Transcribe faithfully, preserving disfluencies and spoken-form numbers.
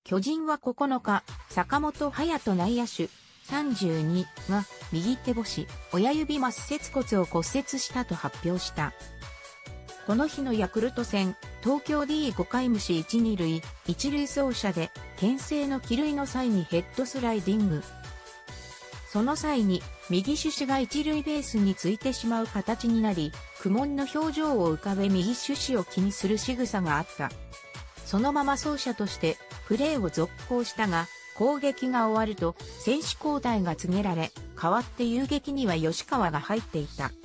巨人はここのか、坂本勇人内野手、さんじゅうにが右手星、親指末節骨を骨折したと発表した。この日のヤクルト戦、東京 D ごかい無視いち、に塁、一塁走者で、牽制の帰塁の際にヘッドスライディング。その際に、右手指が一塁ベースについてしまう形になり、苦悶の表情を浮かべ右手指を気にする仕草があった。そのまま走者として、プレーを続行したが、攻撃が終わると、選手交代が告げられ、代わって遊撃には吉川が入っていた。